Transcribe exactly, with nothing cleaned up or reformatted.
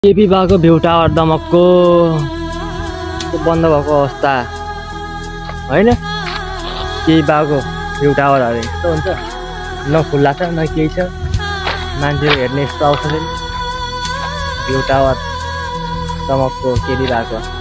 केपी भएको view tower दमकको बन्द भएको अवस्था होइन। केही भएको भ्यू टावरहरू यस्तो हुन्छ, न खुल्ला छ न केही छ, मान्छेहरू हेर्ने यस्तो आउँछ। भ्यू टावर दमकको केपी भएको